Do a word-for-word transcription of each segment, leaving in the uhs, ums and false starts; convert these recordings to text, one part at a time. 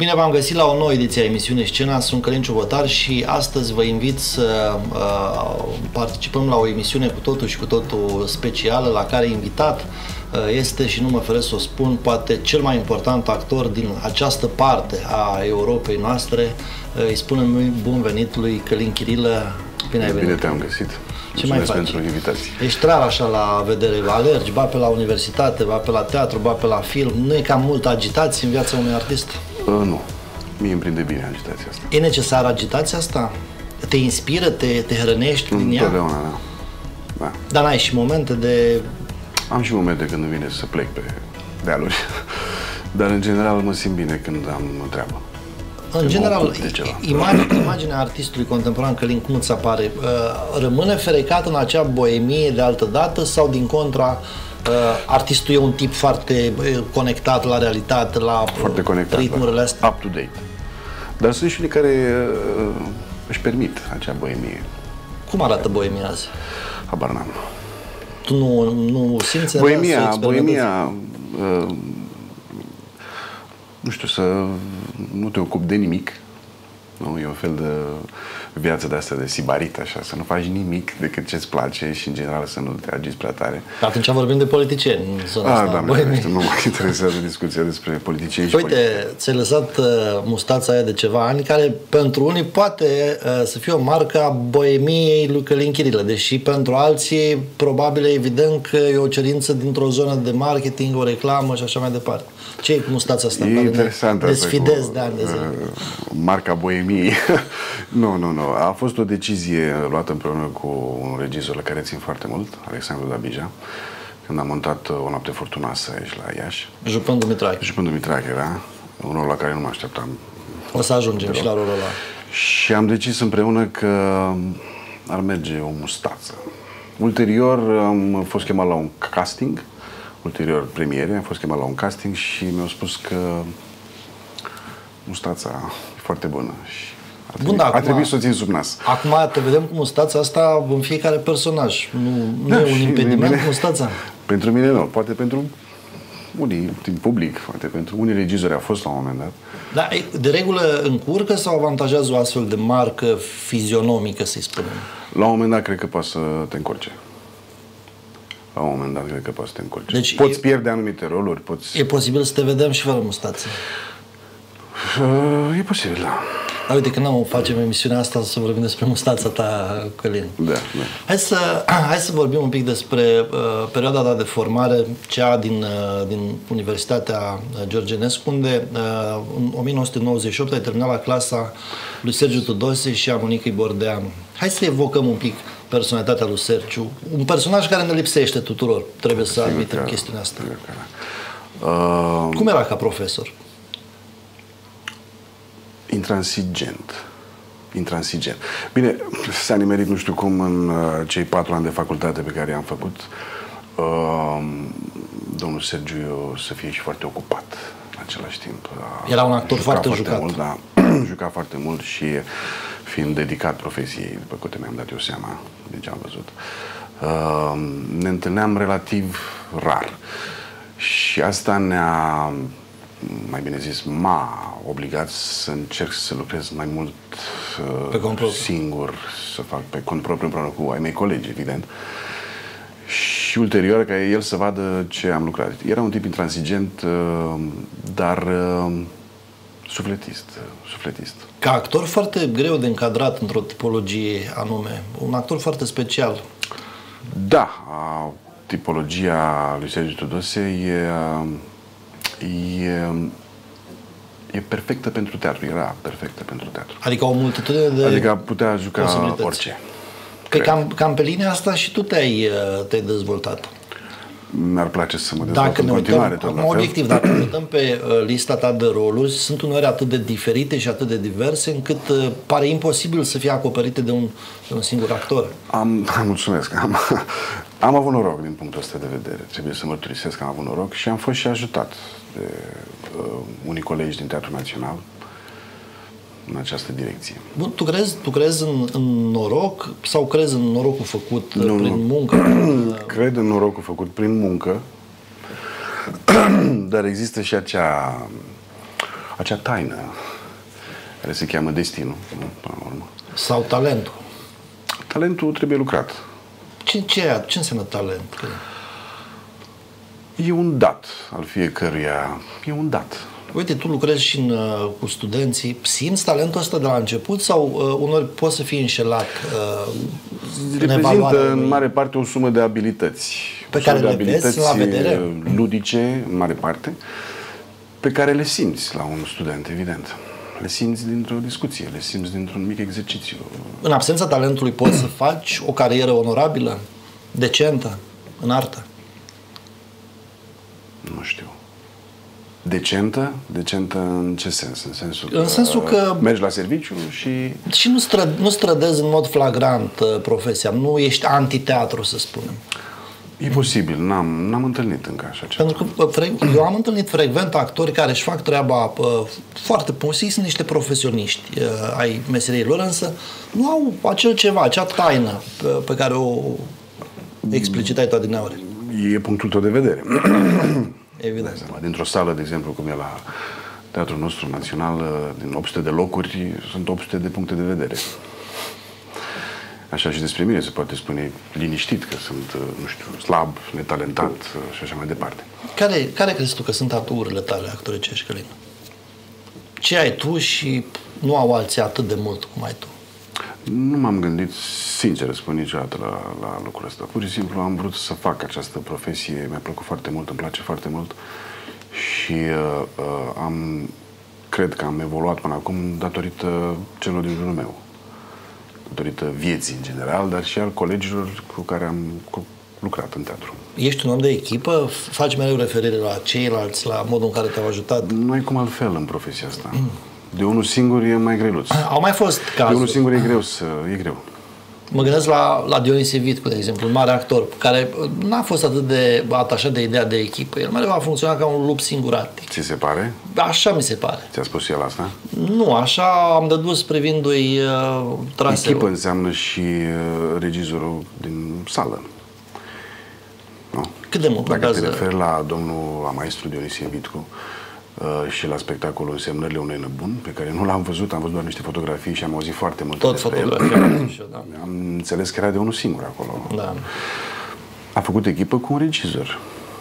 Bine v-am găsit la o nouă ediție a emisiunii Scena, sunt Călin Ciubotar și astăzi vă invit să uh, participăm la o emisiune cu totul și cu totul specială, la care invitat uh, este, și nu mă feresc să o spun, poate cel mai important actor din această parte a Europei noastre. Uh, îi spunem bun venit lui Călin Chirilă. Bine ai venit. Bine te-am găsit. Ce mai faci? Pentru invitație. Ești rar așa la vedere, alergi, ba pe la universitate, ba pe la teatru, ba pe la film. Nu e cam multă agitație în viața unui artist? Uh, nu. Mie îmi prinde bine agitația asta. E necesară agitația asta? Te inspiră, te, te hrănești din ea? Întotdeauna, da. Da. Dar n-ai și momente de... Am și momente când îmi vine să plec pe dealuri. Dar în general mă simt bine când am treabă. În general, imagine, imaginea artistului contemporan Călin, cum îți apare? Rămâne ferecat în acea boemie de altă dată sau din contra artistul e un tip foarte conectat la realitate, la foarte conectat, ritmurile astea? Up to date. Dar sunt și unii care uh, își permit acea boemie. Cum arată boemia azi? Habar n-am. Tu nu, nu simți boemia, să boemia uh, nu știu, să nu te ocupi de nimic. Nu? E un fel de viață de asta de sibarit, așa, să nu faci nimic decât ce-ți place și, în general, să nu te agiți prea tare. Atunci vorbim de politicieni. Ah, da, nu mă interesează discuția despre politicieni. Uite, ți-ai lăsat uh, mustața aia de ceva ani, care pentru unii poate uh, să fie o marcă a boemiei lui Călin Chirilă, deși pentru alții probabil e evident că e o cerință dintr-o zonă de marketing, o reclamă și așa mai departe. Ce e cu mustața asta? E interesant asta desfidez de ani de zile. Marca boemiei. Nu, nu, nu. A fost o decizie luată împreună cu un regizor la care țin foarte mult, Alexandru Dabija, când am montat O noapte furtunoasă aici la Iași. Jupan Dumitrache. Jupan Dumitrache, da. Un rol la care nu mă așteptam. O să ajungem și la rolul ăla. Și am decis împreună că ar merge o mustață. Ulterior am fost chemat la un casting, ulterior premiere, am fost chemat la un casting și mi-au spus că mustața e foarte bună și a trebuit, Bun, da, acum, a trebuit să o țin sub nas. Acum te vedem cu mustața asta în fiecare personaj. Nu, nu da, e un impediment cu mustața? Pentru mine nu. Poate pentru unii din public, poate pentru unii regizori a fost la un moment dat. Dar de regulă încurcă sau avantajează o astfel de marcă fizionomică, să-i spunem? La un moment dat cred că poate să te încurce. La un moment dat cred că poate să te încurce. Deci poți e, pierde anumite roluri. Poți... E posibil să te vedem și fără mustață? Uh, e posibil, da. Dar uite, când am facem emisiunea asta să vorbim despre mustața ta, Călin. Da, da. Hai să, hai să vorbim un pic despre uh, perioada ta de formare, cea din, uh, din Universitatea George Enescu, unde uh, în o mie nouă sute nouăzeci și opt ai terminat la clasa lui Sergiu Tudose și a Monicăi Bordeanu. Hai să evocăm un pic personalitatea lui Sergiu, un personaj care ne lipsește tuturor, trebuie să admitem chestiunea asta. Uh, Cum era ca profesor? Intransigent. Intransigent. Bine, s-a nimerit nu știu cum în uh, cei patru ani de facultate pe care i-am făcut. Uh, domnul Sergiu să fie și foarte ocupat în același timp. Uh, Era un actor foarte, foarte jucat. Mult, da, juca foarte mult și fiind dedicat profesiei, după câte mi-am dat eu seama, deci am văzut, uh, ne întâlneam relativ rar. Și asta ne-a, mai bine zis, m-a obligat să încerc să lucrez mai mult uh, singur, să fac pe cont propriu împreună cu ai mei colegi, evident. Și ulterior, ca el să vadă ce am lucrat. Era un tip intransigent, uh, dar uh, sufletist, uh, sufletist. Ca actor foarte greu de încadrat într-o tipologie anume. Un actor foarte special. Da, uh, tipologia lui Sergiu Tudose e, e, e perfectă pentru teatru, era perfectă pentru teatru. Adică o multitudine de Adică putea juca orice. Că cam, cam pe linia asta și tu te-ai te dezvoltat. Mi-ar place să mă dezvolt în continuare, tot la fel. Obiectiv, dacă ne uităm pe lista ta de roluri, sunt uneori atât de diferite și atât de diverse, încât uh, pare imposibil să fie acoperite de un, de un singur actor. Am, mulțumesc. Am, am avut noroc din punctul ăsta de vedere. Trebuie să mărturisesc că am avut noroc și am fost și ajutat de uh, unii colegi din Teatrul Național în această direcție. Bun, tu crezi, tu crezi în, în noroc sau crezi în norocul făcut nu, prin muncă? Cred în norocul făcut prin muncă, dar există și acea, acea taină care se cheamă destinul, nu? Până la urmă. Sau talentul. Talentul trebuie lucrat. Ce, ce, ce înseamnă talent? E un dat al fiecăruia. E un dat. Uite, tu lucrezi și în, cu studenții. Simți talentul ăsta de la început sau uh, unor poți să fii înșelat? Uh, Reprezintă în mare parte o sumă de abilități. Pe care le vezi la vedere? Ludice, în mare parte, pe care le simți la un student, evident. Le simți dintr-o discuție, le simți dintr-un mic exercițiu. În absența talentului poți să faci o carieră onorabilă, decentă, în artă? Nu știu. Decentă? Decentă în ce sens? În sensul că, în sensul că mergi la serviciu și... Și nu, stră, nu strădezi în mod flagrant uh, profesia, nu ești antiteatru, să spunem. E posibil, n-am, n-am întâlnit încă așa ceva. Pentru că eu am întâlnit frecvent actori care își fac treaba uh, foarte posibil, sunt niște profesioniști uh, ai meseriei lor, însă nu au acel ceva, acea taină pe, pe care o explicitai tu adineauri. E punctul tău de vedere. Evident. Dintr-o sală, de exemplu, cum e la Teatrul nostru național, din opt sute de locuri, sunt opt sute de puncte de vedere. Așa și despre mine se poate spune liniștit că sunt, nu știu, slab, netalentat și așa mai departe. Care, care crezi tu că sunt aturile tale actoricești, Călin? Ce ai tu și nu au alții atât de mult cum ai tu? Nu m-am gândit, sincer, spun niciodată la, la lucrul ăsta. Pur și simplu am vrut să fac această profesie, mi-a plăcut foarte mult, îmi place foarte mult și uh, uh, am, cred că am evoluat până acum datorită celor din jurul meu. Datorită vieții în general, dar și al colegilor cu care am lucrat în teatru. Ești un om de echipă? Faci mereu referire la ceilalți, la modul în care te-au ajutat? Nu ai cum altfel în profesia asta. Mm. De unul singur e mai greluț. Au mai fost cazuri. De unul singur e greu să... e greu. Mă gândesc la, la Dionisie Vitcu, de exemplu, un mare actor, care n-a fost atât de atașat de ideea de echipă. El mereu a funcționat ca un lup singuratic. Ți se pare? Așa mi se pare. Ți-a spus el asta? Nu, așa am dedus privindu-i uh, traseul. Echipă înseamnă și uh, regizorul din sală. Nu? Cât de mult? Dacă te referi la domnul maestru Dionisie Vitcu, Uh, și la spectacolul Însemnările unui nebun, pe care nu l-am văzut, am văzut doar niște fotografii și am auzit foarte mult Tot despre fotografii, da. Am înțeles că era de unul singur acolo. Da. A făcut echipă cu un regizor.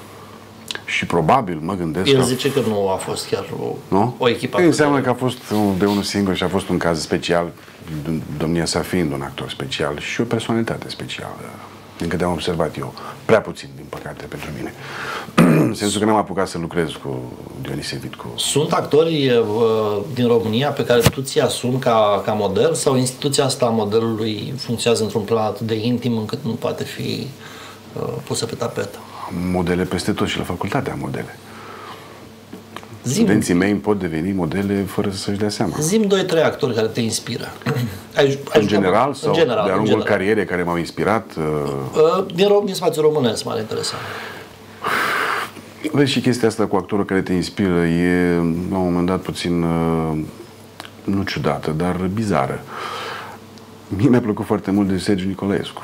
Și probabil, mă gândesc... El că zice că nu a fost chiar o, nu? o echipă. Înseamnă că a fost de unul singur și a fost un caz special, domnia sa fiind un actor special și o personalitate specială. Din câte am observat eu, prea puțin, din păcate, pentru mine. În sensul că n-am apucat să lucrez cu Dionisie Vitcu. Sunt actori uh, din România pe care tu ți-i asumi ca, ca model sau instituția asta a modelului funcționează într-un plan atât de intim încât nu poate fi uh, pusă pe tapet? Modele peste tot și la facultate am modele. Zim, Studenții mei pot deveni modele fără să-și dea seama. Zim doi, trei actori care te inspiră. ai, ai în general sau în general, de-a lungul general. carierei care m-au inspirat? Uh, din, din spațiul românesc m-ar interesa. Vezi, și chestia asta cu actorul care te inspiră e, la un moment dat, puțin, nu ciudată, dar bizară. Mie mi-a plăcut foarte mult de Sergiu Nicolaescu.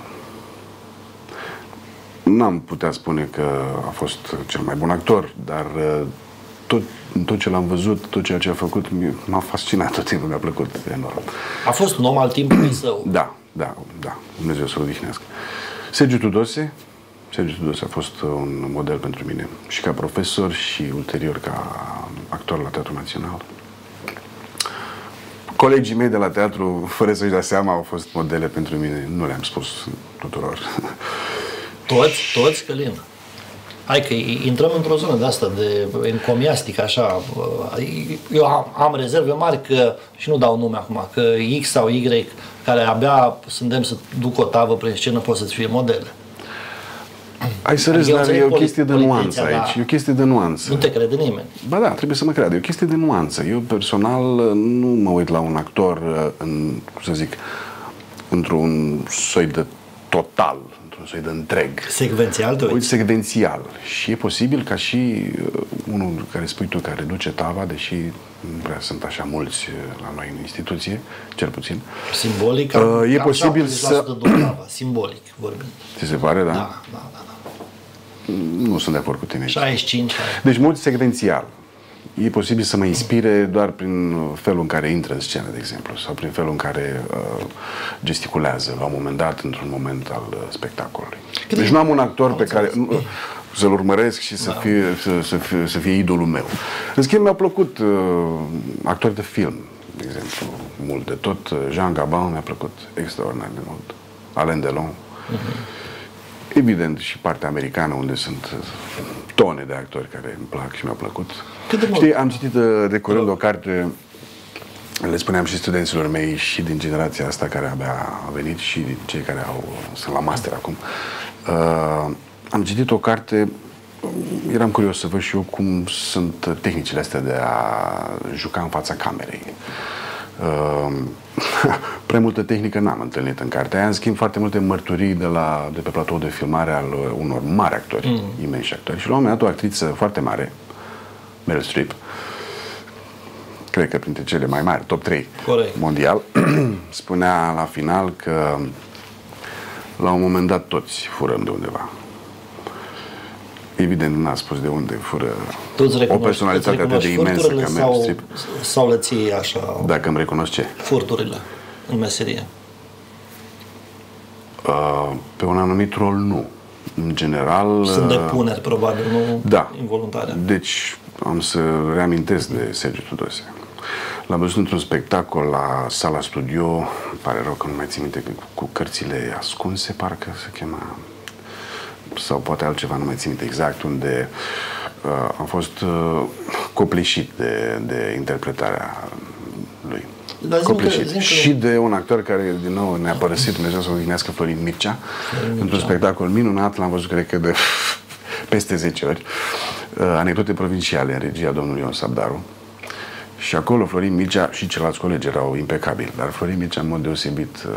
N-am putea spune că a fost cel mai bun actor, dar tot, tot ce l-am văzut, tot ceea ce a făcut, m-a fascinat tot timpul, mi-a plăcut enorm. A fost un om al timpului său. Da, da, da, Dumnezeu să-l odihnească. Sergiu Tudose, Sergiu Tudose a fost un model pentru mine și ca profesor și ulterior ca actor la Teatrul Național. Colegii mei de la teatru, fără să-și dea seama, au fost modele pentru mine. Nu le-am spus tuturor. Toți? Toți, Călin? Hai că intrăm într-o zonă de asta, de encomiastică, așa. Eu am, am rezerve mari că, și nu dau nume acum, că X sau Y, care abia suntem să duc o tavă prin scenă, pot să-ți fie modele. Hai să râzi, dar e o chestie de nuanță aici. E o chestie de nuanță. Nu te crede nimeni. Ba da, trebuie să mă creadă. E o chestie de nuanță. Eu personal nu mă uit la un actor în, cum să zic, într-un soi de total, într-un soi de întreg. Secvențial, te uiți? Secvențial. Și e posibil ca și unul care spui tu, care duce tava, deși nu prea sunt așa mulți la noi în instituție, cel puțin. Simbolic? Uh, e posibil să... Tava, simbolic vorbind. Ți se pare, da? Da, da, da. da. Nu sunt de acord cu tine. șaizeci și cinci. Deci mult secvențial. e posibil să mă inspire doar prin felul în care intră în scenă, de exemplu, sau prin felul în care uh, gesticulează la un moment dat, într-un moment al uh, spectacolului. Cât deci nu am un actor pe care uh, să-l urmăresc și să, da. fie, să, să, fie, să fie idolul meu. În schimb, mi-au plăcut uh, actori de film, de exemplu, mult de tot. Jean Gabin mi-a plăcut extraordinar de mult. Alain Delon. Uh-huh. Evident, și partea americană, unde sunt tone de actori care îmi plac și mi-au plăcut. Știi, am citit de curând o carte, le spuneam și studenților mei și din generația asta care abia a venit și din cei care au, sunt la master acum. Uh, am citit o carte, eram curios să văd și eu cum sunt tehnicile astea de a juca în fața camerei. Uh, prea multă tehnică n-am întâlnit în cartea aia, în schimb foarte multe mărturii de, la, de pe platou de filmare al unor mari actori, mm. imensi actori. Și la un moment dat o actriță foarte mare, Meryl Streep, cred că printre cele mai mari, top trei Corect. Mondial, spunea la final că la un moment dat toți furăm de undeva. Evident, n-a spus de unde fură o personalitate atât de imensă ca Meryl Streep. Sau le ții așa... Dacă îmi recunosc ce? Furturile în meserie. Uh, pe un anumit rol, nu. În general... Sunt depuneri, probabil, nu da. Involuntare. Deci, am să reamintesc de Sergiu Tudose. L-am văzut într-un spectacol la Sala Studio, îmi pare rău că nu mai țin minte, cu cărțile ascunse, parcă se chema... sau poate altceva, nu mai țin minte exact, unde uh, am fost uh, copleșit de, de interpretarea lui. Copleșit. Că, și de un actor care, din nou, ne-a părăsit, Dumnezeu să o odihnească, Florin Mircea, într-un spectacol minunat, l-am văzut, cred că, de peste zece ori, uh, Anecdote provinciale, în regia domnului Ion Sabdaru. Și acolo Florin Mircea și ceilalți colegi erau impecabili, dar Florin Mircea, în mod deosebit, uh,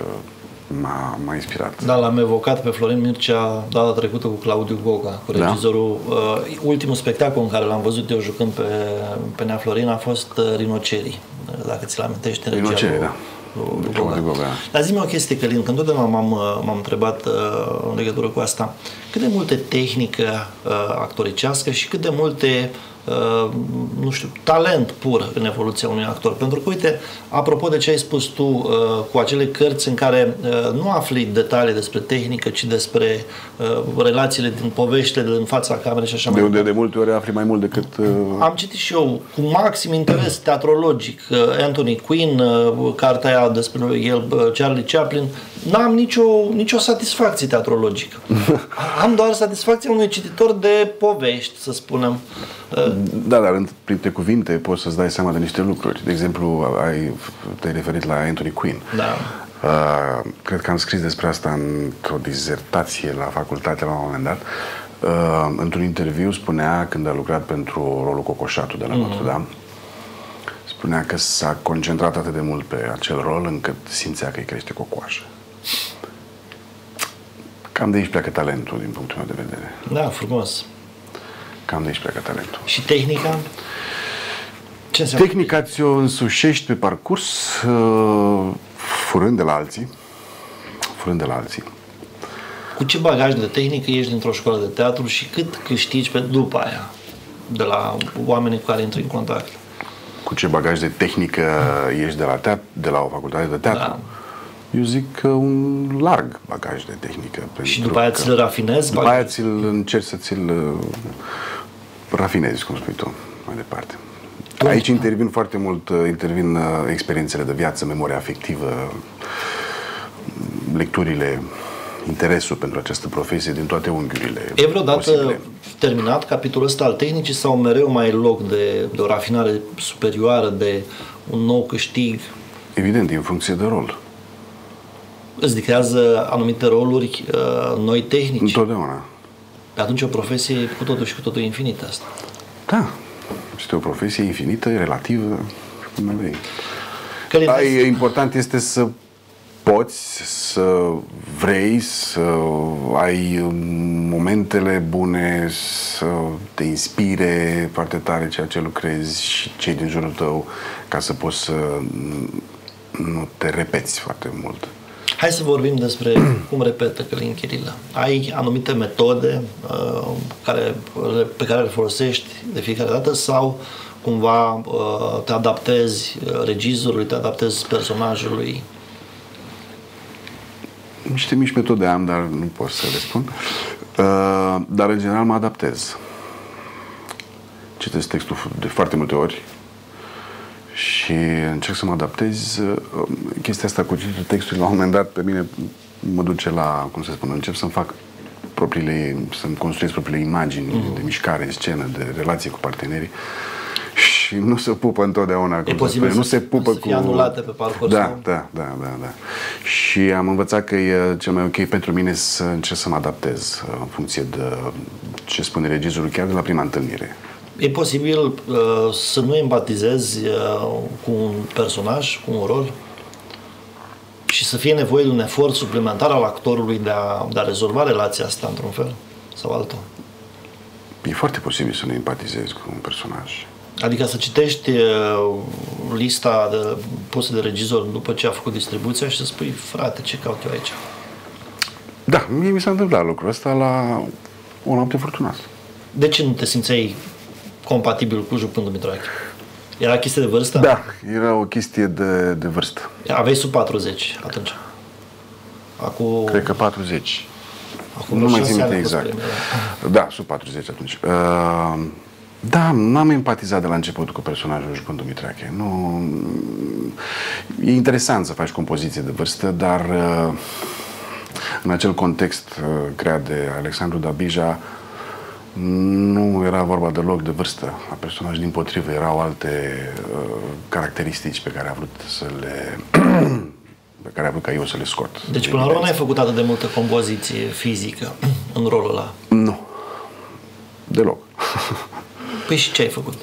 m-a inspirat. Da, l-am evocat pe Florin Mircea data trecută cu Claudiu Goga, cu regizorul. Da? Uh, ultimul spectacol în care l-am văzut eu jucând pe, pe Nea Florin a fost uh, Rinocerii, dacă ți-l amintești, în regia lui, da. lui Goga. Goga. Dar zi-mi o chestie, Călin, când totdeauna m-am, m-am întrebat uh, în legătură cu asta, cât de multe tehnică uh, actoricească și cât de multe Uh, nu știu, talent pur în evoluția unui actor. Pentru că, uite, apropo de ce ai spus tu uh, cu acele cărți în care uh, nu afli detalii despre tehnică, ci despre uh, relațiile din poveștile din fața camerei și așa de mai unde de multe ori afli mai mult decât... Uh... Am citit și eu cu maxim interes teatrologic uh, Anthony Quinn, uh, cartea aia despre el, uh, Charlie Chaplin. N-am nicio, nicio satisfacție teatrologică. Am doar satisfacția unui cititor de povești, să spunem. Da, dar printre cuvinte poți să-ți dai seama de niște lucruri. De exemplu, ai, te-ai referit la Anthony Quinn. Da. Uh, cred că am scris despre asta într-o dizertație la facultate la un moment dat. Uh, într-un interviu spunea, când a lucrat pentru rolul Cocoșatul de la mm-hmm. Notre Dame, spunea că s-a concentrat atât de mult pe acel rol încât simțea că îi crește cocoașă. Cam de aici pleacă talentul, din punctul meu de vedere. Da, frumos. Cam de aici pleacă talentul. Și tehnica? Ce înseamnă? Tehnica ți-o însușești pe parcurs, uh, furând de la alții. Furând de la alții. Cu ce bagaj de tehnică ești dintr-o școală de teatru și cât câștigi pe după aia de la oamenii cu care intri în contact? Cu ce bagaj de tehnică ești de la, teat- de la o facultate de teatru? Da. Eu zic că un larg bagaj de tehnică. Și după aia ți-l rafinezi? După aia ți-l încerci să ți-l uh, rafinezi, cum spui tu, mai departe. Bun. Aici intervin foarte mult, uh, intervin uh, experiențele de viață, memoria afectivă, lecturile, interesul pentru această profesie din toate unghiurile. E vreodată posibile. Terminat capitolul ăsta al tehnicii sau mereu mai e loc de, de o rafinare superioară, de un nou câștig? Evident, în funcție de rol. Îți dictează anumite roluri uh, noi tehnici. Întotdeauna. Pe atunci o profesie cu totul și cu totul infinită asta. Da. Este o profesie infinită, relativă, cum vrei. Ai, important este să poți, să vrei, să ai momentele bune, să te inspire foarte tare ceea ce lucrezi și cei din jurul tău, ca să poți să nu te repeți foarte mult. Hai să vorbim despre cum repetă Călin Chirilă. Ai anumite metode uh, care, pe care le folosești de fiecare dată sau cumva te adaptezi regizorului, te adaptezi personajului? Niște mici metode am, dar nu pot să le spun. Dar în general mă adaptez. Citesc textul de foarte multe ori și încerc să mă adaptez. Chestia asta cu cititul textului, la un moment dat, pe mine mă duce la, cum să spun, încep să-mi fac propriile, să-mi construiesc propriile imagini mm. de mișcare, de scenă, de relație cu partenerii și nu se pupă întotdeauna. E posibil să, nu se pupă să fie cu... anulate pe parcurs. Da, da, da, da, da. Și am învățat că e cel mai ok pentru mine să încerc să mă adaptez în funcție de ce spune regizorul chiar de la prima întâlnire. E posibil uh, să nu empatizezi uh, cu un personaj, cu un rol și să fie nevoie de un efort suplimentar al actorului de a, de a rezolva relația asta într-un fel sau altul? E foarte posibil să nu empatizezi cu un personaj. Adică să citești uh, lista de, pusă de regizor după ce a făcut distribuția și să spui, frate, ce caut eu aici? Da, mie mi s-a întâmplat lucrul ăsta la O noapte furtunoasă. De ce nu te simțeai compatibil cu Jupân Dumitrache? Era chestie de vârstă? Da, era o chestie de, de vârstă. Aveai sub patruzeci atunci? Acum... Cred că patruzeci. Acum nu mai țin minte exact. Da, sub patruzeci atunci. Uh, da, n-am empatizat de la început cu personajul Jupân Dumitrache. Nu... E interesant să faci compoziție de vârstă, dar uh, în acel context uh, creat de Alexandru Dabija nu era vorba deloc de vârstă a personajului, dimpotrivă, erau alte uh, caracteristici pe care a vrut să le pe care a vrut ca eu să le scot. Deci până la urmă n-ai făcut atât de multă compoziție fizică în rolul ăla? Nu. Deloc. Păi și ce ai făcut?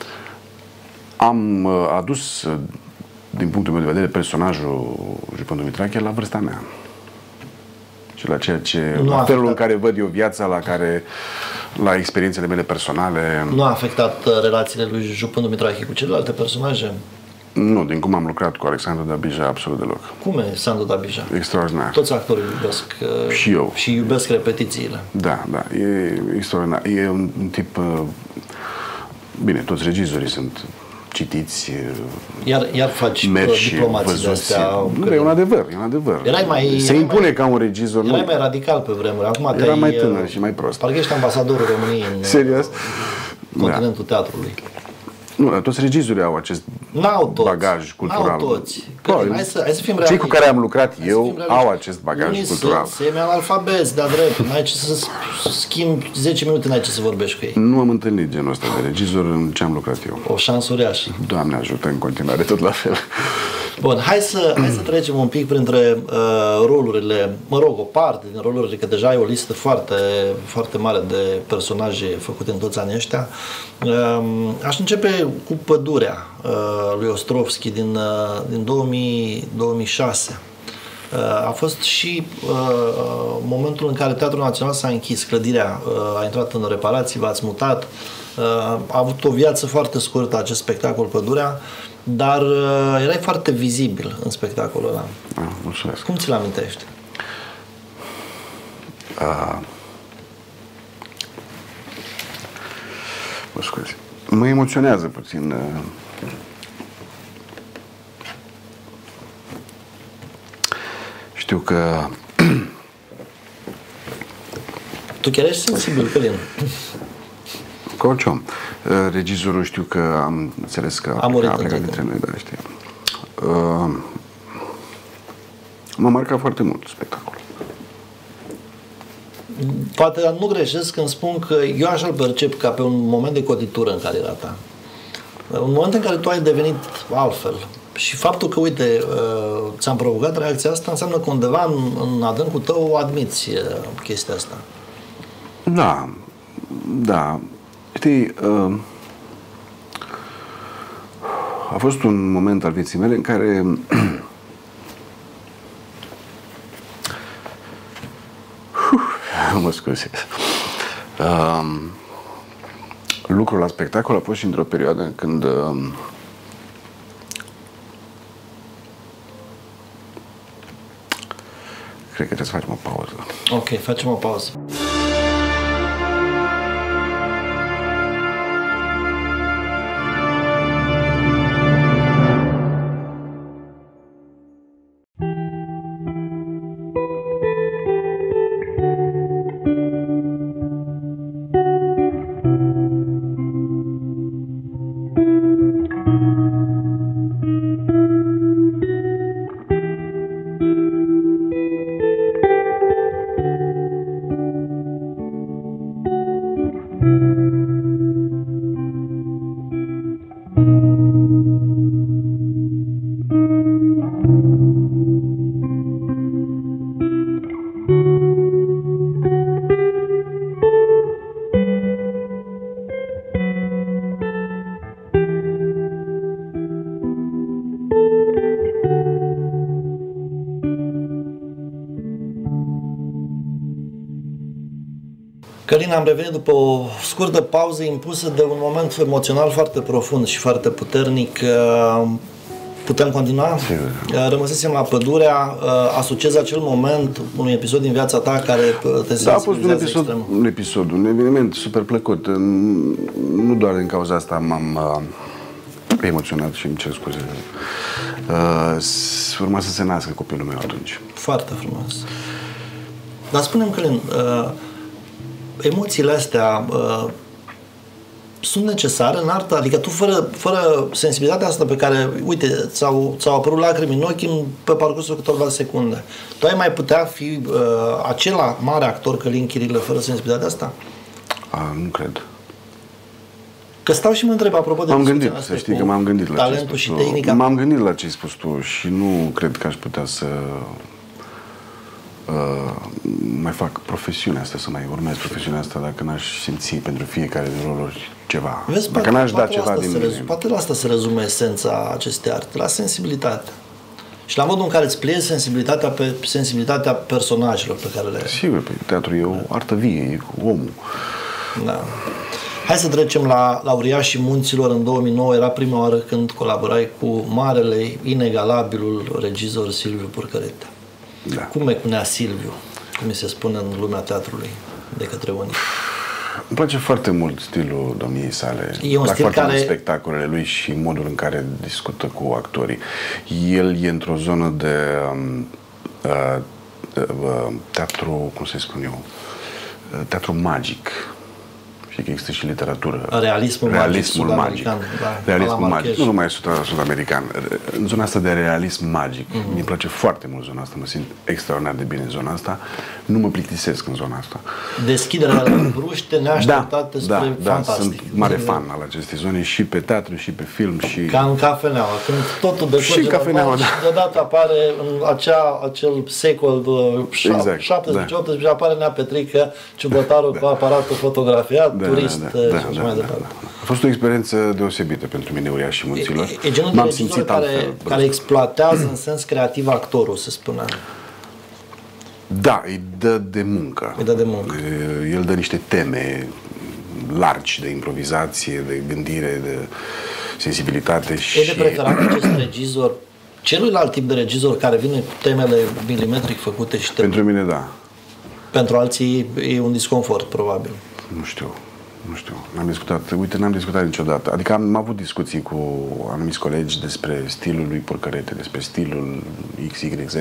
Am uh, adus, uh, din punctul meu de vedere, personajul Jupân Dumitrache la vârsta mea. Și la ceea ce, nu la felul afectat. în care văd eu viața, la care, la experiențele mele personale. Nu a afectat uh, relațiile lui Jupân Dumitrache cu celelalte personaje? Nu, din cum am lucrat cu Alexandru Dabija, absolut deloc. Cum e Sandu Dabija? Extraordinar. Toți actorii iubesc uh, și eu. Și iubesc repetițiile. Da, da, e extraordinar. E un, un tip... Uh, bine, toți regizorii sunt citiți, iar, iar faci diplomații de astea. Nu, e un adevăr, e un adevăr. Erai mai, Se impune mai, ca un regizor. Erai nu? mai radical pe vremuri. Acum era mai tânăr și mai prost. Parcă ești ambasadorul României în Serios? continentul da. teatrului. Nu, toți regizorii au acest toți. bagaj cultural. N-au toți. Bă, hai, să, hai să fim realiști. Cei cu care am lucrat eu au acest bagaj Unii cultural. Sunt semi-analfabezi, de-a drept. N-ai ce să schimbi zece minute, n-ai ce să vorbești cu ei. Nu am întâlnit genul ăsta de regizor în ce am lucrat eu. O șansă uriașă. Doamne ajută, în continuare tot la fel. Bun, hai să, hai să trecem un pic printre uh, rolurile, mă rog, o parte din rolurile, că deja ai o listă foarte, foarte mare de personaje făcute în toți anii ăștia. Uh, aș începe cu Pădurea uh, lui Ostrovski din, uh, din două mii, două mii șase. Uh, a fost și uh, momentul în care Teatrul Național s-a închis, clădirea uh, a intrat în reparații, v-ați mutat, uh, a avut o viață foarte scurtă acest spectacol Pădurea, dar uh, erai foarte vizibil în spectacolul ăla. Ah, mulțumesc. Cum ți-l amintești? Uh, mă scuzi. Mă emoționează puțin. Uh, știu că... Tu chiar ești sensibil, Călin. Cu orice om. Regizorul știu că am înțeles că a plecat, a plecat dintre noi, da, știu. Uh, m-a marcat foarte mult spectacolul. Poate nu greșesc când spun că eu așa îl percep ca pe un moment de cotitură în cariera ta. Un moment în care tu ai devenit altfel. Și faptul că, uite, ți-am provocat reacția asta înseamnă că undeva în, în adâncul tău admiți chestia asta. Da, da. Știi, uh, a fost un moment al vieții mele în care mă scuze. Uh, lucrul la spectacol a fost și într-o perioadă când uh, cred că trebuie să facem o pauză. Ok, facem o pauză. Călin, am revenit după o scurtă pauză impusă de un moment emoțional foarte profund și foarte puternic. Putem continua? Sigur. Rămăsesem la Pădurea, asociez acel moment unui episod din viața ta care te sensibilizează. Da, a fost un episod, extrem. un episod, un eveniment super plăcut. Nu doar din cauza asta m-am uh, emoționat și îmi cer scuze. Uh, urma să se nască copilul meu atunci. Foarte frumos. Dar spune-mi, Călin, uh, emoțiile astea uh, sunt necesare în artă? Adică tu fără, fără sensibilitatea asta pe care, uite, ți-au, ți-au apărut lacrimi în ochi pe parcursul câteva secunde. Tu ai mai putea fi uh, acela mare actor Călin Chirilă fără sensibilitatea asta? A, nu cred. Că stau și mă întreb apropo de M-am gândit, să știi că m-am gândit la talentul ce ai și spus tu. tehnica. M-am gândit la ce ai spus tu și nu cred că aș putea să uh, mai fac profesiunea asta, să mai urmez profesiunea asta dacă n-aș simți pentru fiecare din roluri ceva. Vezi, dacă poate, n-aș da poate ceva din mine. Poate la asta se rezume esența acestei arte, la sensibilitate. Și la modul în care îți pliezi sensibilitatea pe sensibilitatea personajelor pe care le... Sigur, pe teatru e o artă vie, e cu omul. Da. Hai să trecem la, la Uriașii Munților. În două mii nouă era prima oară când colaborai cu marele, inegalabilul regizor Silviu Purcărete. Da. Cum mecunea Silviu, cum se spune în lumea teatrului de către unii? Îmi place foarte mult stilul domniei sale. E un Plac stil foarte care... mult spectacolele lui și modul în care discută cu actorii. El e într-o zonă de um, uh, uh, teatru, cum să spun eu, uh, teatru magic. Și că există și literatură. Realismul, realismul magic. magic. Da, realismul magic. Nu numai sud-american. În zona asta de realism magic. Mm-hmm. Mi-e place foarte mult zona asta. Mă simt extraordinar de bine în zona asta. Nu mă plictisesc în zona asta. Deschiderea la bruște, neașteptate, da, spre da, fantastic. Da, sunt mare fan al acestei zone și pe teatru și pe film. Și... Ca în Cafeneaua, când totul decurge și Cafeneaua, normal, da. și deodată apare în acea, acel secol exact, șaptesprezece optsprezece da. apare Nea Petrică, ciubătarul da. cu aparatul fotografiat, da, turist da, da, și da, așa da, mai da, departe. da, da. A fost o experiență deosebită pentru mine, Uriașii Munților. E, e genul de regizor care, care exploatează în sens creativ actorul, se spune. Da, îi dă de muncă. Îi dă de muncă. El dă niște teme largi de improvizație, de gândire, de sensibilitate și... E de preferat acest regizor celuilalt tip de regizor care vine cu temele milimetric făcute și teme. Pentru mine, da. Pentru alții e un disconfort, probabil. Nu știu. Nu știu, n-am discutat, uite, n-am discutat niciodată. Adică am avut discuții cu anumiți colegi despre stilul lui Purcărete, despre stilul X Y Z.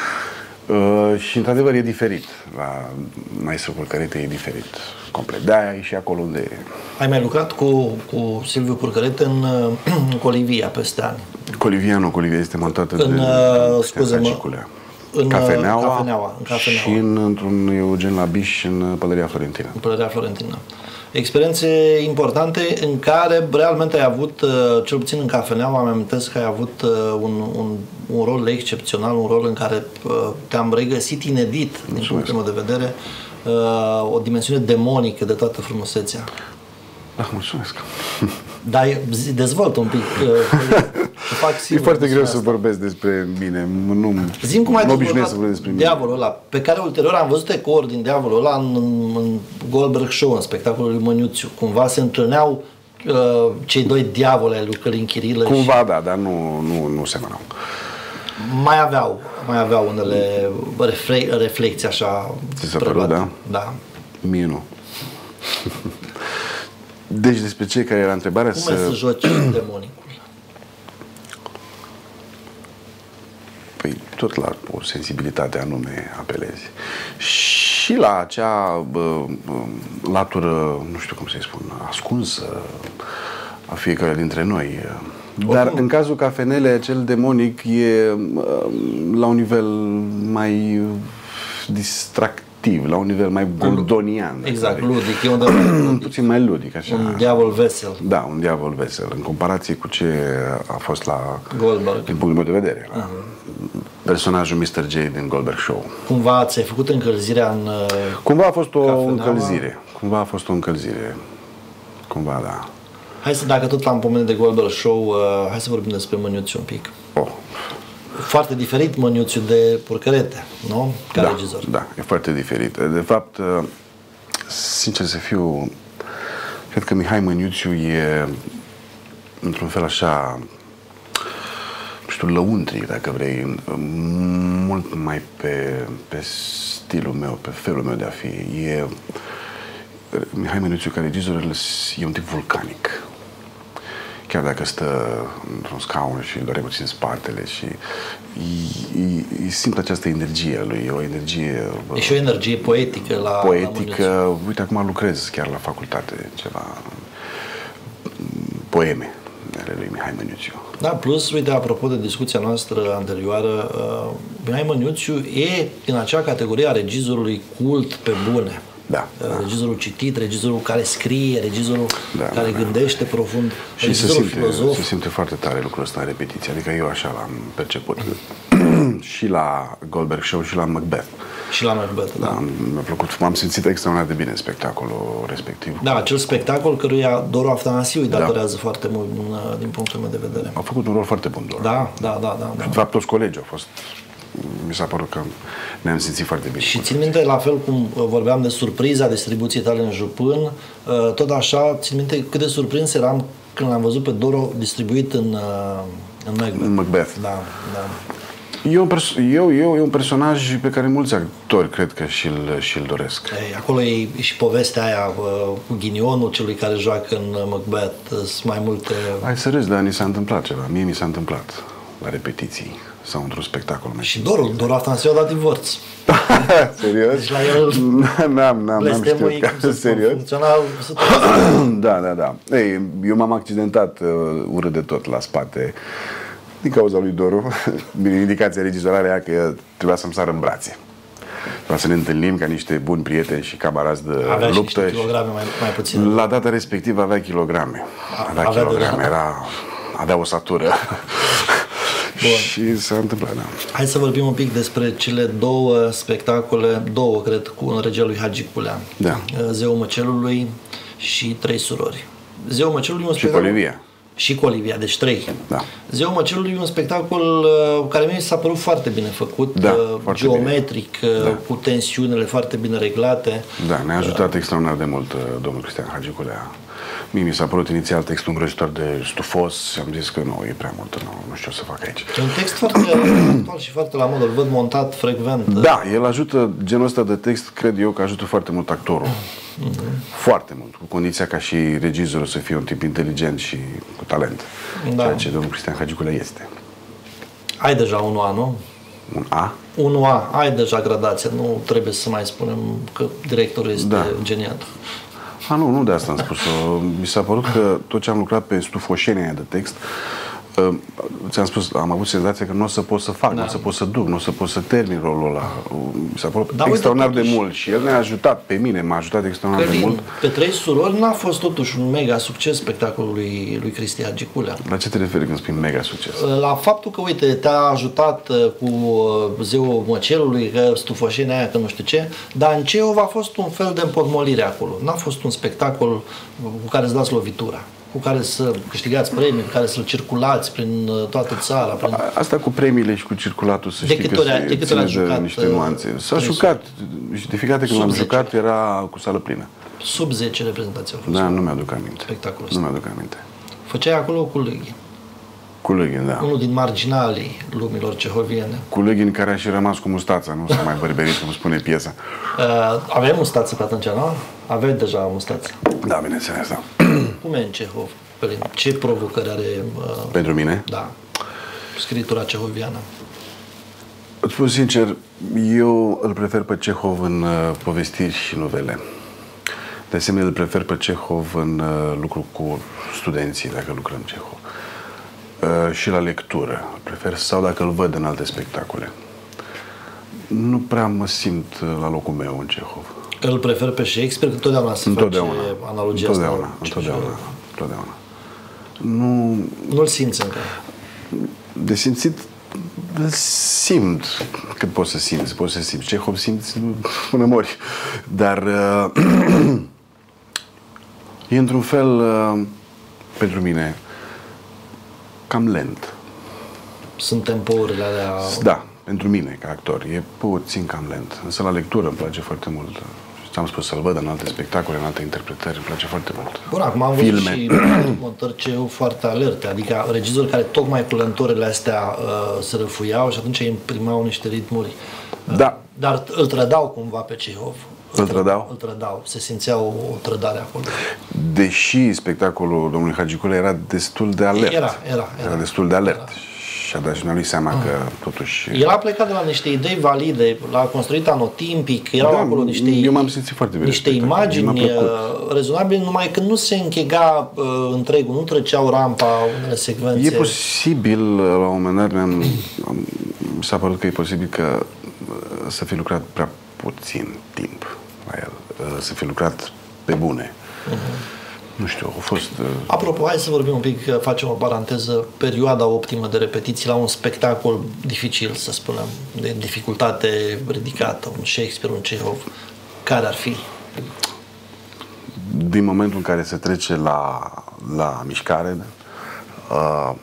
Uh, și într-adevăr e diferit. La maestru Purcărete e diferit complet. De-aia e și acolo unde e. Ai mai lucrat cu, cu Silviu Purcărete în, în Colivia peste ani. Colivia nu, Colivia este montată în, de uh, scuze-mă, în Cafeneaua, Cafeneaua, în Cafeneaua. Și în, într-un Eugen Labiș în Pălăria Florentina. În Pălăria Florentina. Experiențe importante în care realmente ai avut, cel puțin în Cafeneaua, îmi amintesc că ai avut un, un, un rol excepțional, un rol în care te-am regăsit inedit, din punctul meu de vedere, o dimensiune demonică de toată frumusețea. Da, mulțumesc. Dar dezvoltă un pic. Fac e foarte greu asta. Să vorbesc despre mine. Nu Zim cum ai dezvoltat să vorbesc despre Diavolul ăla, pe care ulterior am văzut ecouri din Diavolul ăla în, în Goldberg Show, în spectacolul lui Măniuțiu. Cumva se întâlneau uh, cei doi diavoli ai lui Călin Chirilă. Cumva, și... da, dar nu, nu, nu semănau. Mai aveau, mai aveau unele refle- reflexii așa. Ți s-a părut, da? Da. Mie nu. Deci despre ce care era întrebarea? Cum să... e să joci demonicul? Păi tot la o sensibilitate anume apelezi. Și la acea bă, bă, latură, nu știu cum să-i spun, ascunsă a fiecare dintre noi. Dar Oricum. În cazul Cafenelei, acel demonic e la un nivel mai distractiv, la un nivel mai goldonian. Exact, ludic. E un puțin mai ludic, așa. Un diavol vesel. Da, un diavol vesel, în comparație cu ce a fost la Goldberg. Din punctul meu de vedere. La personajul mister J din Goldberg Show. Cumva ți-ai făcut încălzirea în Cumva a fost o Cafeneaua? încălzire. Cumva a fost o încălzire. Cumva, da. Hai să, dacă tot l-am pomenit de Goldberg Show, uh, hai să vorbim despre Măniuțiu un pic. Oh. Foarte diferit Măniuțiu de Purcărete, nu? Ca da, regizor. Da, e foarte diferit. De fapt, sincer să fiu, cred că Mihai Măniuțiu e într-un fel așa, nu știu, lăuntric, dacă vrei, mult mai pe, pe stilul meu, pe felul meu de a fi. E, Mihai Măniuțiu, ca regizor, e un tip vulcanic. Chiar dacă stă într-un scaun și îl doare puțin spatele și îi simt această energie a lui, o energie... E și o energie poetică la Poetică, la uite, acum lucrez chiar la facultate, ceva poeme ale lui Mihai Măniuțiu. Da, plus, uite, apropo de discuția noastră anterioară, uh, Mihai Măniuțiu e în acea categorie a regizorului cult pe bune. Da, uh, da. Regizorul citit, regizorul care scrie, regizorul da, care da, gândește da. profund, și regizorul se simte, filozof. se simte foarte tare lucrul ăsta în repetiție, adică eu așa l-am perceput și la Goldberg Show și la Macbeth. Și la Macbeth, da. da mi-a plăcut, m-am simțit extraordinar de bine în spectacolul respectiv. Da, acel spectacol căruia Doru Aftanasiu îi datorează da. foarte mult din punctul meu de vedere. A făcut un rol foarte bun, Doru. Da, da, da, da. da. De fapt, toți colegii au fost. Mi s-a părut că ne-am simțit foarte bine. Și țin minte, la fel cum vorbeam de surpriza distribuției tale în Jupân, tot așa, țin minte cât de surprins eram când l-am văzut pe Doru distribuit în, în Macbeth. În Macbeth. Da, da. E un, eu, eu, e un personaj pe care mulți actori cred că și-l și-l doresc. Ei, acolo e și povestea aia cu ghinionul celui care joacă în Macbeth. Sunt mai multe... Hai să râzi, dar ni s-a întâmplat ceva. Mie mi s-a întâmplat la repetiții sau într-un spectacol. Și Doru, Doru Aftanasiu a dat divorț. Serios? Deci la el... N-am, n-am, n-am știut că serios. Funcționa Da, da, da. Ei, eu m-am accidentat uh, urât de tot la spate din cauza lui Doru. Bine, indicația regizorală era că trebuia să-mi sară în brațe. Trebuia să ne întâlnim ca niște buni prieteni și camarazi de avea luptă. Avea și kilograme mai, mai puțin. La data respectivă avea kilograme. Avea, avea kilograme, era, avea osatură. Și s-a întâmplat, da. Hai să vorbim un pic despre cele două spectacole, două, cred, cu regia lui Hagi Culea. Da. Zeul Măcelului și Trei surori. Zeul Măcelului un și spectacol... cu Olivia. Și cu Olivia, deci trei. Da. Zeul Măcelului e un spectacol uh, care mi s-a părut foarte bine făcut, da, uh, foarte geometric, bine. Uh, da. cu tensiunile foarte bine reglate. Da, ne-a ajutat uh, extraordinar de mult uh, domnul Cristian Hagi Culea. Mie mi s-a părut inițial textul îngrozitor de stufos și am zis că nu, e prea mult, nu, nu știu ce să fac aici. E un text foarte actual și foarte la modă, îl văd montat frecvent. Da, el ajută, genul ăsta de text, cred eu că ajută foarte mult actorul. Mm-hmm. Foarte mult, cu condiția ca și regizorul să fie un tip inteligent și cu talent. Da. Ceea ce domnul Cristian Hagi Culea este. Ai deja un A, nu? Un A? unu A, ai deja gradația, nu trebuie să mai spunem că directorul este da. genial. A, nu, nu de asta am spus-o. Mi s-a părut că tot ce am lucrat pe stufoșenia de text, uh, ți-am spus, am avut senzația că nu o să pot să fac, da. nu o să pot să duc, nu o să pot să termin rolul ăla. Mi s-a părut da, extraordinar uite, de mult și el ne-a ajutat pe mine, m-a ajutat extraordinar de mult. Pe Trei surori n-a fost totuși un mega succes spectacolul lui, lui Cristian Hagi Culea. La ce te referi când spui mega succes? La faptul că, uite, te-a ajutat cu Zeul Măcelului, că stufoșenia aia, că nu știu ce, dar în Ceov a fost un fel de împotmolire acolo. N-a fost un spectacol cu care să dați lovitura, cu care să câștigați premii, cu care să-l circulați prin toată țara. Prin... Asta cu premiile și cu circulatul, să știi că se ține de niște nuanțe. S-a jucat și de fiecare dată când l-am jucat era cu sală plină. Sub zece reprezentații au fost. Da, nu mi-aduc aminte. Spectacolul Nu mi-aduc aminte. Făceai acolo cu Lâghin. Cu Lâghin, da. Unul din marginalii lumilor cehoviene. Cu Lâghin care a și rămas cu mustața, nu s-a mai bărberit, cum spune piesa. Uh, aveai mustață pe atunci, nu? Aveai deja mustață. Da, bineînțeles, da. Cum e în Cehov? Ce provocări are... Uh, Pentru mine? Da. Scritura cehoviană. Îți spun sincer, eu îl prefer pe Cehov în uh, povestiri și novele. De asemenea, îl prefer pe Cehov în uh, lucru cu studenții, dacă lucrăm Cehov. Uh, și la lectură, prefer, sau dacă îl văd în alte spectacole. Nu prea mă simt uh, la locul meu în Cehov. Îl prefer pe Shakespeare, că totdeauna se întotdeauna. face analogia întotdeauna, asta. Întotdeauna, întotdeauna. Nu... Nu-l simți încă. De simțit, îl simt cât poți să simți, poți să simți. Cehov simți până mori. Dar uh, e într-un fel, uh, pentru mine, cam lent. Sunt tempourile alea... Da, pentru mine, ca actor, e puțin cam lent. Însă la lectură îmi place foarte mult. ți-am spus, să-l văd în alte spectacole, în alte interpretări, îmi place foarte mult. Bun, acum am văzut și montări ce foarte alerte, adică regizori care tocmai cu lentorile astea uh, se răfuiau și atunci imprimau niște ritmuri. Uh, da. Dar îl trădau cumva pe Cehov. Îl trădau? Îl trădau. Se simțea o, o trădare acolo. Deși spectacolul domnului Hagicule era destul de alert. Era, era. Era, era destul de alert. Era. Și a dat și lui seama uh. că totuși... El a plecat de la niște idei valide, l-a construit anotimpic, erau da, acolo niște, eu m-am simțit foarte bine niște imagini rezonabile, numai că nu se închega uh, întregul, nu treceau rampa unele secvențe. E posibil, la un moment dat, mi-am, mi s-a părut că e posibil că să fi lucrat prea puțin timp la el, să fi lucrat pe bune. Uh-huh. Nu știu, a fost... Uh... Apropo, hai să vorbim un pic, facem o paranteză, perioada optimă de repetiții la un spectacol dificil, să spunem, de dificultate ridicată, un Shakespeare, un Cehov, care ar fi? Din momentul în care se trece la, la mișcare, uh,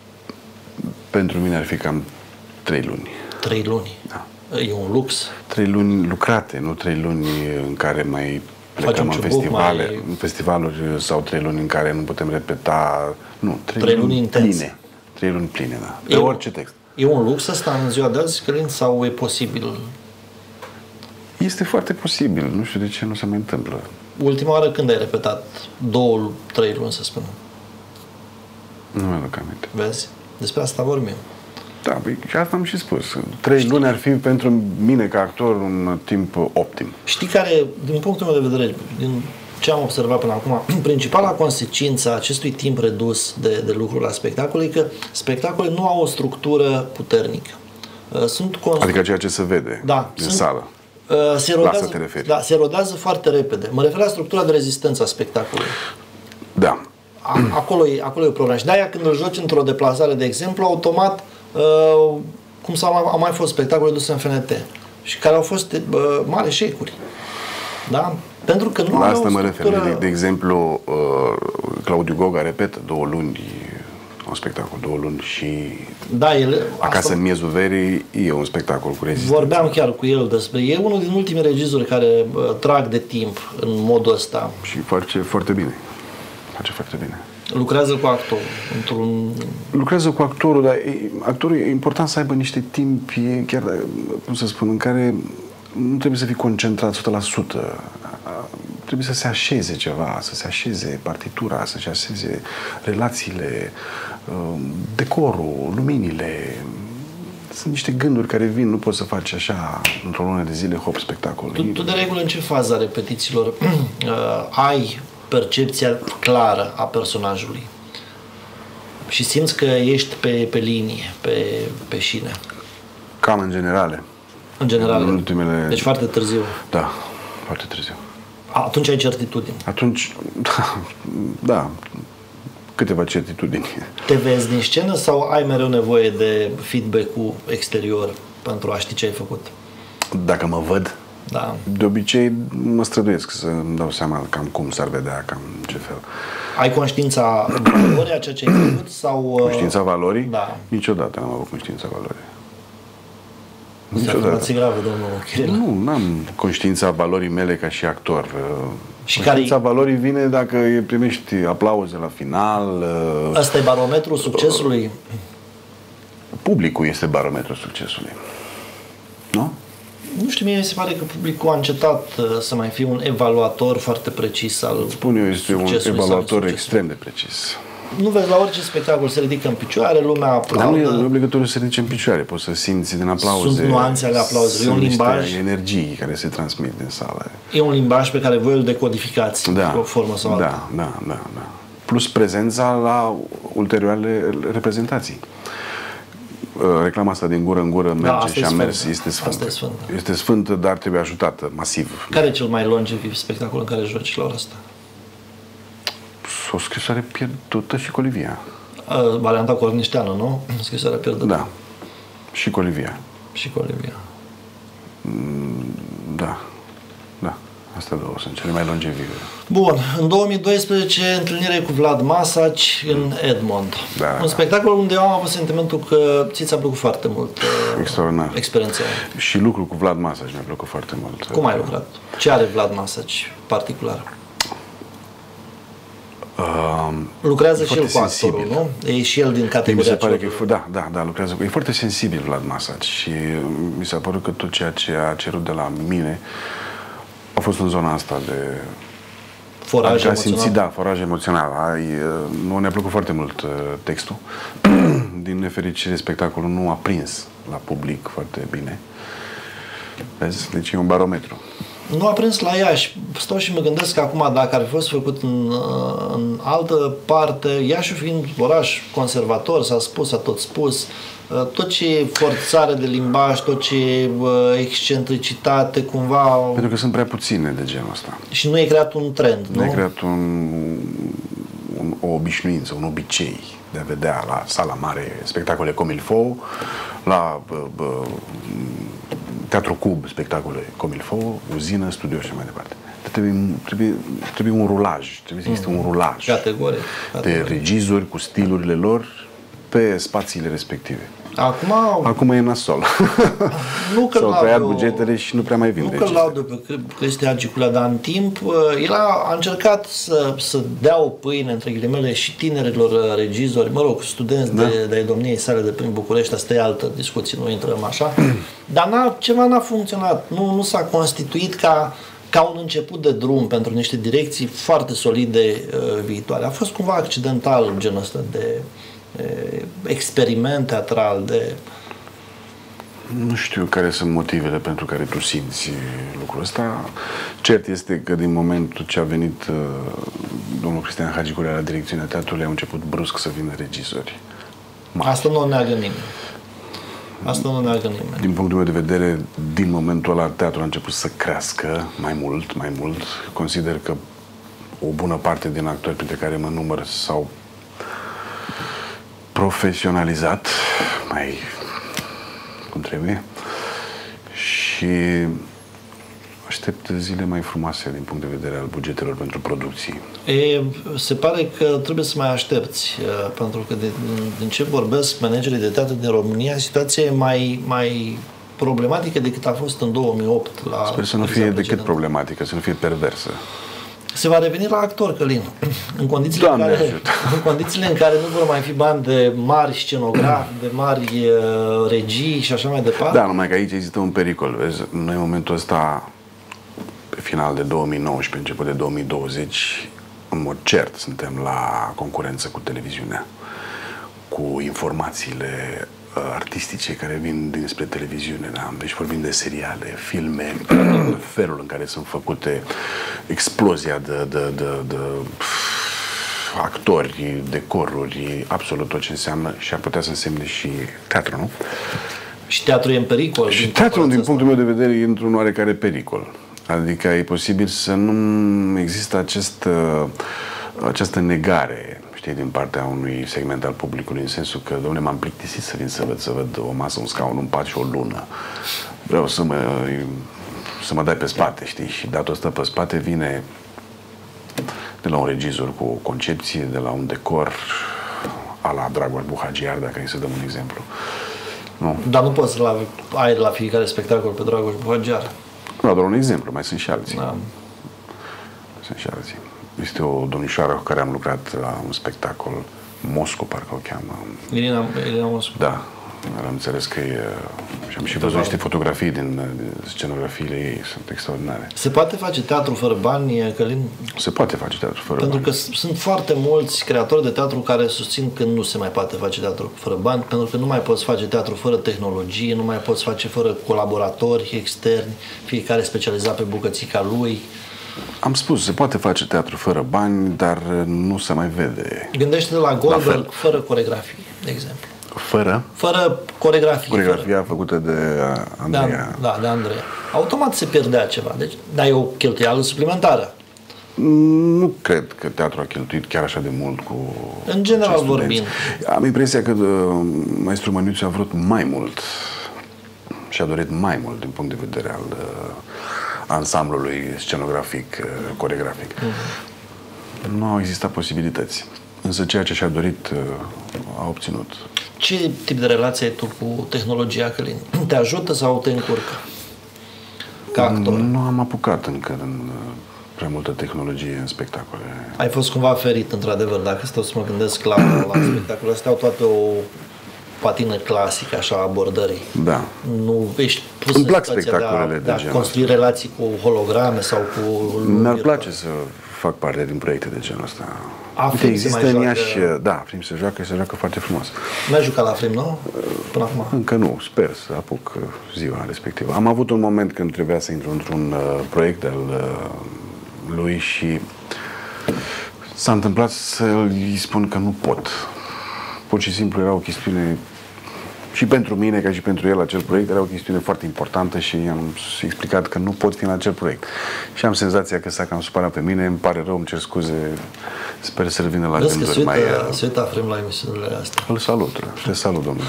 pentru mine ar fi cam trei luni. Trei luni? Da. E un lux? Trei luni lucrate, nu trei luni în care mai... plecăm în festivale, mai... în festivaluri sau trei luni în care nu putem repeta, nu, trei, trei luni, luni pline. Trei luni pline, da. Pe e orice text. E un lux ăsta în ziua de azi, Călin, sau e posibil? Este foarte posibil. Nu știu de ce nu se mai întâmplă. Ultima oară când ai repetat? Două, trei luni, să spunem. Nu mi-aduc aminte. Vezi? Despre asta vorbim. Da, păi, și asta am și spus. Trei Știi. luni ar fi pentru mine ca actor un timp optim. Știi care, din punctul meu de vedere, din ce am observat până acum, principala consecință a acestui timp redus de, de lucru la spectacole e că spectacolele nu au o structură puternică. Sunt constru... Adică ceea ce se vede da, din sunt, sală. Se rodează, da, se rodează foarte repede. Mă refer la structura de rezistență a spectacolului. Da. A, acolo, e, acolo e o problemă. Și de-aia când îl joci într-o deplasare, de exemplu, automat Uh, cum s-au au mai fost spectacole duse în F N T și care au fost uh, mari eșecuri. Da? Pentru că nu la au asta mă structură... refer. De, de exemplu, uh, Claudiu Goga repetă două luni un spectacol, două luni și da, el, Acasă asta... în miezul verii e un spectacol cu rezistență. Vorbeam chiar cu el despre... E unul din ultimii regizori care uh, trag de timp în modul ăsta. Și face foarte bine. Face foarte bine. Lucrează cu actorul într-un... Lucrează cu actorul, dar e, actorul e important să aibă niște timp, e chiar, cum să spun, în care nu trebuie să fii concentrat o sută la sută. Trebuie să se așeze ceva, să se așeze partitura, să se așeze relațiile, decorul, luminile. Sunt niște gânduri care vin, nu poți să faci așa într-o lună de zile, hop, spectacol. Tu, tu de regulă în ce fază a repetițiilor uh, ai percepția clară a personajului și simți că ești pe, pe linie, pe, pe șine? Cam în generale. În general. În ultimele... Deci foarte târziu. Da, foarte târziu. Atunci ai certitudine. Atunci, da, da, câteva certitudini. Te vezi din scenă sau ai mereu nevoie de feedback-ul exterior pentru a ști ce ai făcut? Dacă mă văd, da. De obicei mă străduiesc să-mi dau seama cam cum s-ar vedea, cam ce fel. Ai conștiința valorii a ceea ce ai făcut? Sau, conștiința valorii? Da. Niciodată n-am avut conștiința valorii. Niciodată. Gravă, domnul Chirila. Nu, n-am conștiința valorii mele ca și actor. Și conștiința care valorii vine dacă primești aplauze la final. Asta e barometrul succesului? Publicul este barometrul succesului. Nu? Nu știu, mie mi se pare că publicul a încetat să mai fie un evaluator foarte precis al Spun eu, este un evaluator extrem de precis. Nu vezi, la orice spectacol se ridică în picioare, lumea aplaudă. Dar nu e obligatoriu să se ridice în picioare, poți să simți din aplauze. Sunt nuanțe ale aplauzelor, e un limbaj. Energii care se transmit din sală. E un limbaj pe care voi îl decodificați, da, o formă sau alta. Da, da, da, da. Plus prezența la ulterioarele reprezentații. Reclama asta din gură în gură merge da, și a mers, este sfântă. Este sfântă. Este sfântă, dar trebuie ajutată masiv. Care e cel mai longeviv spectacol în care joci la ora asta? O scrisoare pierdută și Colivia. Varianta Cornișteană, nu? Scrisoarea pierdută. Da. Și Colivia. Și Colivia. Da. Da. Asta Astea două sunt cele mai longevive. Bun, în două mii doisprezece întâlnire cu Vlad Masaci în Edmond. Da, un da. spectacol unde eu am avut sentimentul că ți ți-a plăcut foarte mult Extraordinar. experiența. Și lucrul cu Vlad Masaci mi-a plăcut foarte mult. Cum ai lucrat? Ce are Vlad Masaci particular? Uh, Lucrează și el cu sensibil. actorul, nu? E și el din Mi categoria se pare că e, celor... fo- da, da, da, lucrează cu... E foarte sensibil Vlad Masaci și mi s-a părut că tot ceea ce a cerut de la mine a fost în zona asta de... Foraj adică a emoțional. simțit, da, foraj emoțional. Ai, nu, ne-a plăcut foarte mult uh, textul. Din nefericire, spectacolul nu a prins la public foarte bine. Vezi? Deci e un barometru. Nu a prins la Iași. Stau și mă gândesc că acum, dacă ar fi fost făcut în, în altă parte, Iașiul fiind oraș conservator, s-a spus, s-a tot spus, tot ce e forțare de limbaj, tot ce e excentricitate, cumva... Pentru că sunt prea puține de genul ăsta. Și nu e creat un trend, nu? Nu e creat un, un, o obișnuință, un obicei de a vedea la sala mare spectacole comme il faut, la bă, bă, Teatru Cub, spectacole comme il faut, uzină, studio și mai departe. Trebuie, trebuie, trebuie un rulaj, trebuie să existe un rulaj Categoric. de regizori cu stilurile lor pe spațiile respective. Acum, Acum e nasol. nu că S-au tăiat l-au- bugetele și nu prea mai vin Nu că regizori. laudă pe Cristi Hagicula, dar în timp el a, a încercat să, să dea o pâine, între ghilimele, și tinerilor regizori, mă rog, studenți Da. de, de domniei sale de prin București, asta e altă discuție, nu intrăm așa, dar n-a, ceva n-a funcționat, nu, nu s-a constituit ca, ca un început de drum pentru niște direcții foarte solide uh, viitoare. A fost cumva accidental genul ăsta de uh, experiment teatral, de... Nu știu care sunt motivele pentru care tu simți lucrul ăsta. Cert este că din momentul ce a venit uh, domnul Cristian Hagicula la direcțiunea teatrului, au început brusc să vină regizori. Asta nu o neagă nimeni. Asta nu o neagă nimeni. Din punctul meu de vedere, din momentul ăla, teatrul a început să crească mai mult, mai mult. Consider că o bună parte din actori, printre care mă număr, s-au profesionalizat mai cum trebuie și aștept zile mai frumoase din punct de vedere al bugetelor pentru producții. E, se pare că trebuie să mai aștepți, uh, pentru că de, din ce vorbesc managerii de teatru din România, situația e mai, mai problematică decât a fost în două mii opt. La Sper să nu fie decât problematică, să nu fie perversă. Se va reveni la actor, Călin. În condițiile, în Doamne care, ajută. în condițiile în care nu vor mai fi bani de mari scenografi, de mari uh, regii și așa mai departe. Da, numai că aici există un pericol. Vezi? Noi în momentul ăsta, pe final de două mii nouăsprezece, început de două mii douăzeci, în mod cert suntem la concurență cu televiziunea, cu informațiile uh, artistice care vin dinspre televiziune, da? Deci vorbim de seriale, filme, felul în care sunt făcute, explozia de, de, de, de pf, actori, decoruri, absolut tot ce înseamnă și ar putea să însemne și teatru, nu? Și teatrul e în pericol. Și din teatrul, din comparația punctul meu de vedere, e într-un oarecare pericol. Adică e posibil să nu există acest, această negare, știi, din partea unui segment al publicului, în sensul că, dom'le, m-am plictisit să vin să văd, să văd o masă, un scaun, un pat și o lună. Vreau să mă, să mă dai pe spate, știi? Și datul ăsta pe spate vine de la un regizor cu o concepție, de la un decor a la Dragoș Buhagiar, dacă îi să dăm un exemplu. Nu. Dar nu poți să ai la fiecare spectacol pe Dragoș Buhagiar. Nu, doar un exemplu, mai sunt și alții. Da. Sunt și alții. Este o domnișoară cu care am lucrat la un spectacol, Moscu, parcă o cheamă. Irina, Irina Moscu. Da, am înțeles că e... Și am și văzut niște fotografii din, din scenografiile ei, sunt extraordinare. Se poate face teatru fără bani, Călin? Se poate face teatru fără Pentru bani. că sunt foarte mulți creatori de teatru care susțin că nu se mai poate face teatru fără bani, pentru că nu mai poți face teatru fără tehnologie, nu mai poți face fără colaboratori externi, fiecare specializat pe bucățica lui. Am spus, se poate face teatru fără bani, dar nu se mai vede. Gândește-te la La Goldberg fel. fără coregrafie, de exemplu. Fără Fără coregrafie. coregrafia Fără. făcută de De, Andreea. da, de Andreea. Automat se pierdea ceva. Deci, dar e o cheltuială suplimentară. Nu cred că teatrul a cheltuit chiar așa de mult cu În general acești studenți. vorbind. Am impresia că uh, maestru Măniuțiu a vrut mai mult și a dorit mai mult din punct de vedere al, uh, ansamblului scenografic, uh, coregrafic. Mm-hmm. Nu au existat posibilități. Însă ceea ce și-a dorit uh, a obținut. Ce tip de relație ai tu cu tehnologia, Călin? Te ajută sau te încurcă? Ca actor. Nu am apucat încă în uh, prea multă tehnologie în spectacole. Ai fost cumva ferit, într-adevăr, dacă stau să mă gândesc la, la spectacole astea, au toate o patină clasică, așa, a abordării. Da. Nu ești pus Îmi în plac situația de a, spectacolele de de a genul construi relații cu holograme sau cu... Mi-ar place să fac parte din proiecte de genul ăsta. Afrim se există mai în joacă- Iași, da, Afrim se joacă, se joacă foarte frumos. Nu ai jucat la Afrim, nu? Până acum. Încă nu, sper să apuc uh, ziua respectivă. Am avut un moment când trebuia să intru într-un uh, proiect al uh, lui și s-a întâmplat să-i spun că nu pot. Pur și simplu era o chestiune, și pentru mine, ca și pentru el, acel proiect era o chestiune foarte importantă și i-am explicat că nu pot fi în acel proiect. Și am senzația că s-a cam supărat pe mine, îmi pare rău, îmi cer scuze, sper să revină la Vezi că gânduri se mai... uită, se uită Afrim la emisiunile astea. Îl salut, te salut, domnule.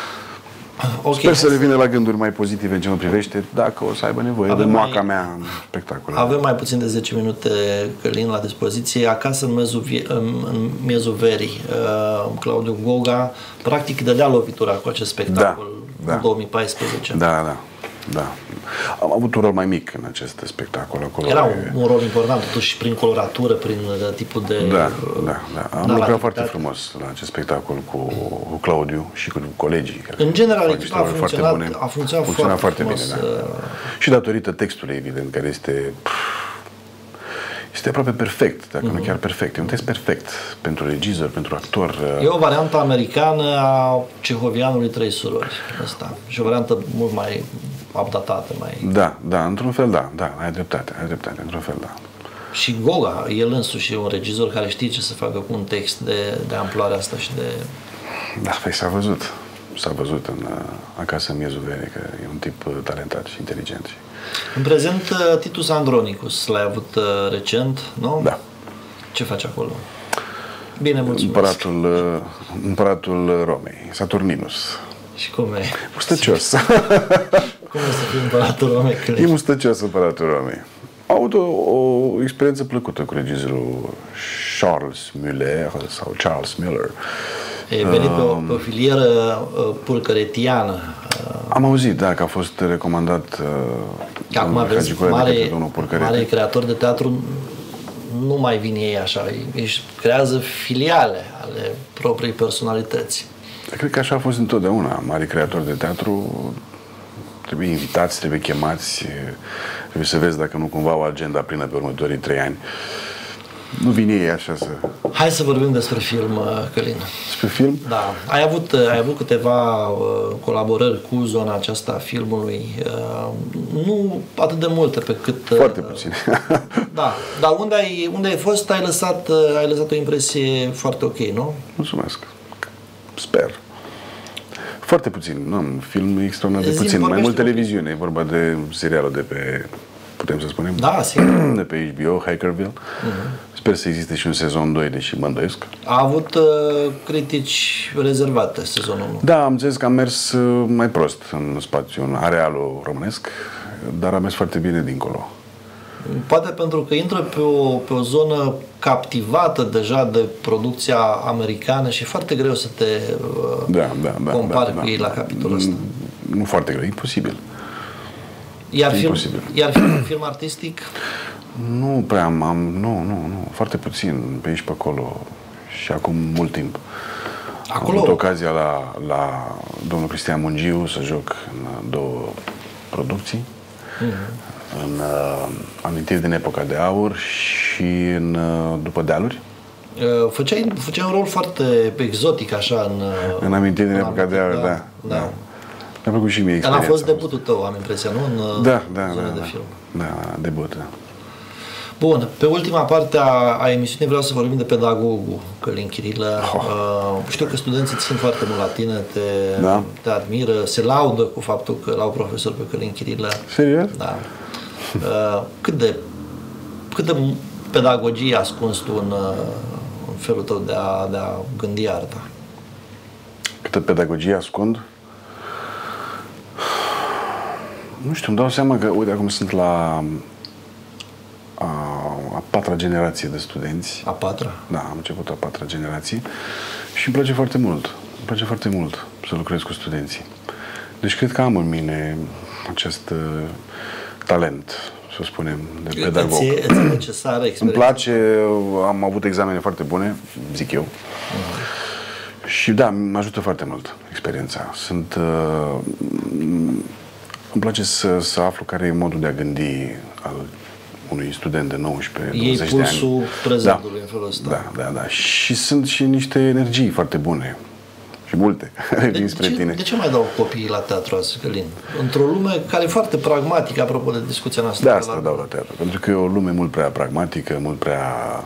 Ok, Sper să revină la gânduri mai pozitive în ce mă privește, dacă o să aibă nevoie Avem de mai- moaca mea în spectacole. Avem mai puțin de zece minute, Călin, la dispoziție. Acasă, în miezul, vie- în, în miezul verii, uh, Claudiu Goga practic dădea lovitura cu acest spectacol Da, în da. două mii paisprezece. Da, da, da. Am avut un rol mai mic în acest spectacol. Acolo Era e- un, un rol important, totuși, prin coloratură, prin uh, tipul de... Da, uh, da, da. Am narrativitate. lucrat foarte frumos la acest spectacol cu, cu Claudiu și cu colegii. care În general, fac echipa a niște roluri funcționat, a funcționat foarte, foarte frumos, bine. Da. uh, Și datorită textului, evident, care este... Este aproape perfect, dacă Mhm. nu chiar perfect. E un text perfect pentru regizor, pentru actor. E o variantă americană a Cehovianului Trei Surori. Asta. Și o variantă mult mai updatată. Mai... Da, da, într-un fel da, da, ai dreptate, ai dreptate, într-un fel da. Și Goga, el însuși e un regizor care știe ce să facă cu un text de, de amploarea asta și de... Da, păi s-a văzut, s-a văzut în uh, Acasă în miezul verii, că e un tip uh, talentat și inteligent. Și... În prezent, uh, Titus Andronicus l-ai avut uh, recent, nu? Da. Ce faci acolo? Bine, mulțumesc. Împăratul, uh, împăratul Romei, Saturninus. Și cum e? Mustăcios. Cum e să fii împăratul Romei? E mustăcios împăratul Romei. Am avut o, o experiență plăcută cu regizorul Charles Muller sau Charles Miller. E venit pe o, pe o filieră uh, pulcăretiană. Uh, Am auzit, da, că a fost recomandat uh, Că acum domnul vezi, Hagi Corea de către mare, domnul Purcărete. mare creator de teatru nu mai vin ei așa, își creează filiale ale propriei personalități. Cred că așa a fost întotdeauna. Mari creatori de teatru trebuie invitați, trebuie chemați, trebuie să vezi dacă nu cumva au agenda plină pe următorii trei ani. Nu vin ei așa să... Hai să vorbim despre film, Călin. Despre film? Da. Ai avut, ai avut câteva uh, colaborări cu zona aceasta a filmului. Uh, nu atât de multe pe cât... Uh, Foarte puțin. Da. Dar unde ai, unde ai fost, ai lăsat, uh, ai lăsat o impresie foarte ok, nu? Mulțumesc. Sper. Foarte puțin. Nu, un film extraordinar de Zi-mi, puțin. Mai mult vorbește-mă. televiziune. E vorba de serialul de pe... Putem să spunem? Da, sigur. De pe H B O, Hackerville. Uh-huh. Sper să existe și un sezon doi, deși mă îndoiesc. A avut uh, critici rezervate sezonul unu. Da, am zis că am mers uh, mai prost în spațiul, în arealul românesc, dar am mers foarte bine dincolo. Poate pentru că intră pe o, pe o zonă captivată deja de producția americană și e foarte greu să te uh, Da, da, da. compari da, cu da. ei la capitolul ăsta. Nu foarte greu, imposibil. Iar, E film, imposibil. iar film, film artistic? Nu prea am, am, nu, nu, nu, foarte puțin, pe aici pe acolo și acum mult timp. Acolo- Am avut ocazia la, la domnul Cristian Mungiu să joc în două producții, Mm-hmm. în uh, Amintiri din epoca de aur și în uh, După dealuri. Uh, Făceai, făceai un rol foarte exotic așa în... uh, În Amintiri din în epoca de aur, da. da. da. Mi-a plăcut și mie Dar a experiența. fost debutul tău, am impresia, nu? În uh, Da, da, zona da, de da, film. da, debut, da. Bun, pe ultima parte a, a emisiunii vreau să vorbim de pedagogul Călin Chirilă. Oh. Uh, știu că studenții țin foarte mult la tine, te, Da. te admiră, se laudă cu faptul că l-au profesor pe Călin Chirilă. Serios? Da. Uh, cât de cât de pedagogie ascuns tu în, uh, în felul tău de a, de a gândi arta? Câtă pedagogie ascund? Nu știu, îmi dau seama că, uite, acum sunt la patra generație de studenți. A patra? Da, am început a patra generație și îmi place foarte mult. Îmi place foarte mult să lucrez cu studenții. Deci cred că am în mine acest uh, talent, să spunem, de pedagog. Îți e, îți e necesară experiența? Îmi place, am avut examene foarte bune, zic eu. Uh-huh. Și da, mă ajută foarte mult experiența. Sunt... Uh, îmi place să, să aflu care e modul de a gândi al unui student de nouăsprezece douăzeci de ani. E pulsul prezentului, da, în felul ăsta. Da, da, da. Și sunt și niște energii foarte bune. Și multe. Revin spre ce, tine. De ce mai dau copiii la teatru azi, Călin? Într-o lume care e foarte pragmatică, apropo de discuția noastră. De asta la... dau la teatru. Pentru că e o lume mult prea pragmatică, mult prea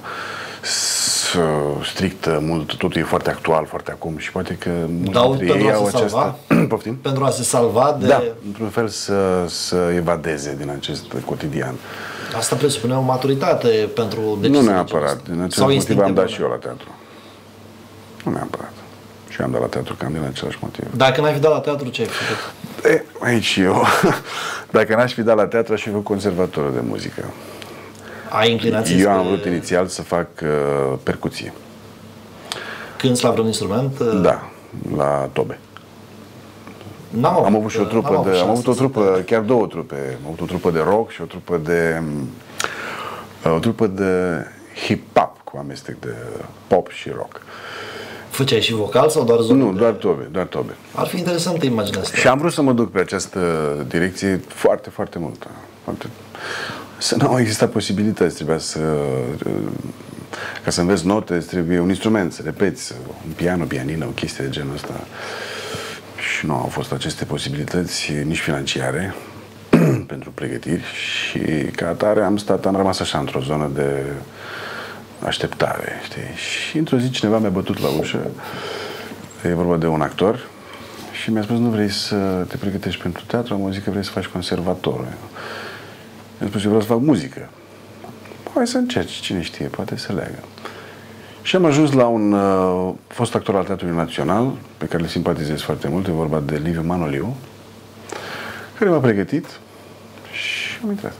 strictă, mult, totul e foarte actual, foarte acum și poate că mulți dintre ei au această... Poftim? Pentru a se salva de... Da, într-un fel să, să evadeze din acest cotidian. Asta presupune o maturitate pentru decizii. Nu neapărat. Din acest motiv am dat și eu la teatru. Nu neapărat. Și am dat la teatru cam din același motiv. Dacă n-ai fi dat la teatru, ce ai făcut? E, aici eu. Dacă n-aș fi dat la teatru, aș fi făcut conservatorul de muzică. Ai inclinații? Eu am vrut inițial să fac uh, percuție. Cânti la vreun instrument? Da, la tobe. Am am avut și o trupă de, am avut o trupă, chiar două trupe. Am avut o trupă de rock și o trupă de o trupă de hip-hop cu amestec de pop și rock. Făceai și vocal sau doar zone? Nu, doar tobe, doar tobe. Ar fi interesantă imaginea asta. Și am vrut să mă duc pe această direcție foarte, foarte mult. Foarte... Să nu au existat posibilități, trebuia să... Ca să înveți note, trebuie un instrument, să repeți, un piano, pianină, o chestie de genul ăsta. Și nu au fost aceste posibilități, nici financiare, pentru pregătiri și ca atare am stat, am rămas așa într-o zonă de așteptare, știi? Și într-o zi cineva mi-a bătut la ușă, e vorba de un actor, și mi-a spus, nu vrei să te pregătești pentru teatru, am auzit că vrei să faci conservator. Mi-a spus, eu vreau să fac muzică. Hai să încerci, cine știe, poate să leagă. Și am ajuns la un uh, fost actor al Teatrului Național, pe care îl simpatizez foarte mult, e vorba de Liviu Manoliu, care m-a pregătit și am intrat.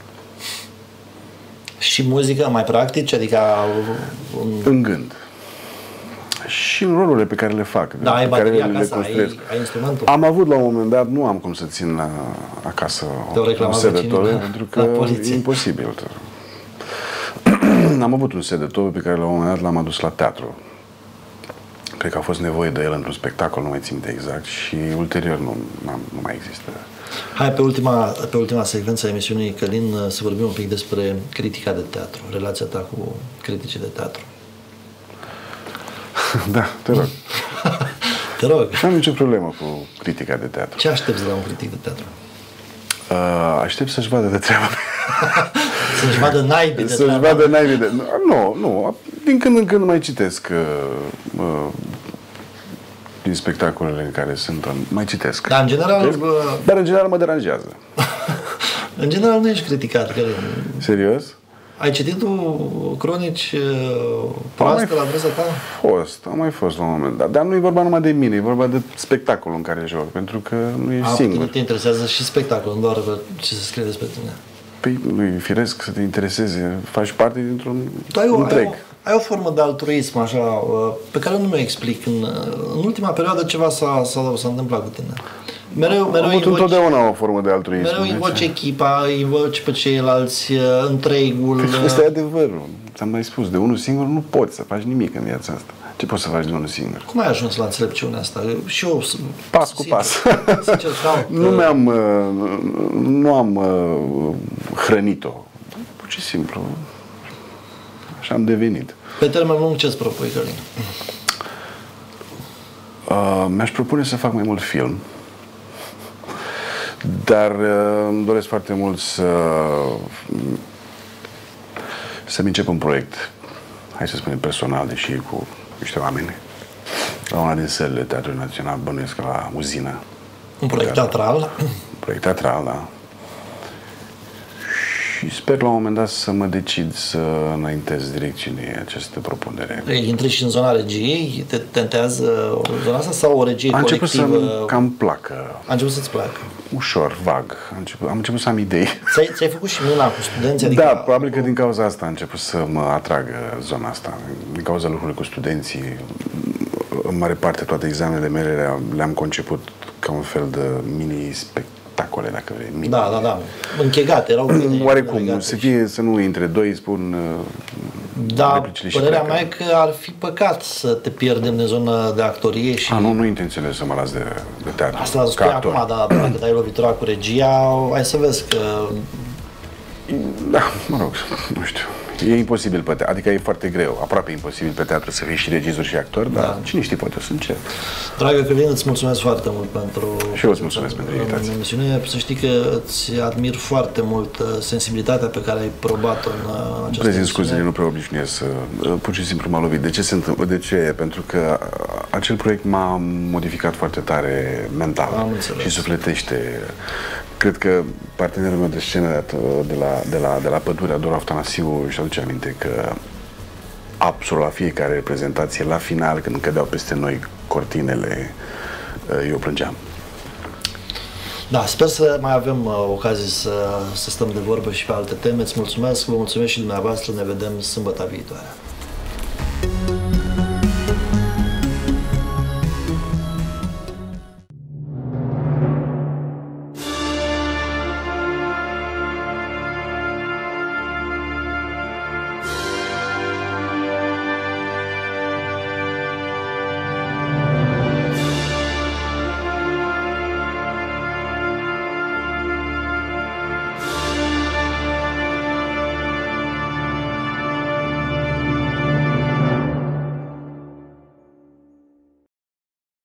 Și muzică mai practici? Adică... Un... În gând. Și în rolurile pe care le fac. Da, ai bateria care acasă, le ai, ai instrumentul? Am avut la un moment dat, nu am cum să țin la, acasă un set de tobe, pentru că e imposibil. Am avut un set de tobe pe care la un moment dat l-am adus la teatru. Cred că a fost nevoie de el într-un spectacol, nu mai țin de exact, și ulterior nu, nu mai există. Hai, pe ultima, pe ultima secvență a emisiunii, Călin, să vorbim un pic despre critica de teatru, relația ta cu criticii de teatru. Da, te rog. Te rog. Nu am nicio problemă cu critica de teatru. Ce aștepți de la un critic de teatru? Uh, aștept să-și vadă de treaba. Să-și vadă naibii de Să-și vadă naibii de... Nu, nu. Din când în când mai citesc uh, uh, din spectacolele în care sunt. Mai citesc. Dar în general... Uh... Dar în general mă deranjează. În general nu ești criticat. Că... Serios? Ai citit tu cronici uh, proaste la adresa ta? Am fost, am mai fost la un moment dat. Dar nu e vorba numai de mine, e vorba de spectacolul în care joc, pentru că nu ești A, singur. Te interesează și spectacolul, nu doar ce se scrie despre tine. Păi nu e firesc să te intereseze, faci parte dintr-un întreg. Ai o, ai o formă de altruism, așa, pe care nu mi-o explic. În, în ultima perioadă ceva s-a, s-a, s-a întâmplat cu tine. Mereu, mereu am avut invoci, întotdeauna o formă de altruism. Mereu invoci echipa, invoci pe ceilalți, întregul. Păi ăsta e adevărul. Ți-am mai spus, de unul singur nu poți să faci nimic în viața asta. Ce poți să faci de unul singur? Cum ai ajuns la înțelepciunea asta? Și eu, pas cu sincer, pas. Sincer, nu mi-am, nu am hrănit-o. Pur și simplu. Așa am devenit. Pe termen lung ce-ți propui, Călin? Uh, mi-aș propune să fac mai mult film. Dar uh, îmi doresc foarte mult să să-mi încep un proiect, hai să spunem personal, deși cu niște oameni, la una din sălile Teatrului Național, bănuiesc la Uzină. Un proiect teatral? Un proiect teatral, da. Și și sper la un moment dat să mă decid să înaintez direcțiunii această propunere. Intri și în zona regiei? Te tentează zona asta sau o regie a început colectivă? Să cam placă. A început să-ți placă? Ușor, vag. Am început, am început să am idei. Ți-ai, ți-ai făcut și mâna cu studenții? Adică Da, probabil că din cauza asta a început să mă atragă zona asta. Din cauza lucrurilor cu studenții. În mare parte toate examenele mele le-am conceput ca un fel de mini-spectacole, dacă vrei. Mini. Da, da, da. Închegate, erau bine. Oarecum, să fie, să nu intre doi, spun Da, părerea mea e că ar fi păcat să te pierdem de zonă de actorie și... A, nu, nu intenționez să mă las de, de teatru. Asta spui acum, dar dacă dai lovitura cu regia, hai să vezi că... Da, mă rog, nu știu. E imposibil pe teatru, adică e foarte greu, aproape imposibil pe teatru să fii și regizor și actor, da. Dar cine știe, poate o să încep. Dragă Călin, îți mulțumesc foarte mult pentru... Și eu îți mulțumesc pentru invitație. Emisiune. Să știi că îți admir foarte mult sensibilitatea pe care ai probat-o în această Prezint scuzele, nu prea obișnuiesc să... Pur și simplu m-a lovit. De ce se întâmplă? De ce? Pentru că acel proiect m-a modificat foarte tare mental și sufletește. Cred că partenerul meu de scenă de la, de la, de la Pădurea, Dor Aftanasiu, își aduce aminte că absolut la fiecare reprezentație, la final, când cădeau peste noi cortinele, eu plângeam. Da, sper să mai avem uh, ocazie să, să stăm de vorbă și pe alte teme. Îți mulțumesc, vă mulțumesc și dumneavoastră, ne vedem sâmbătă viitoare.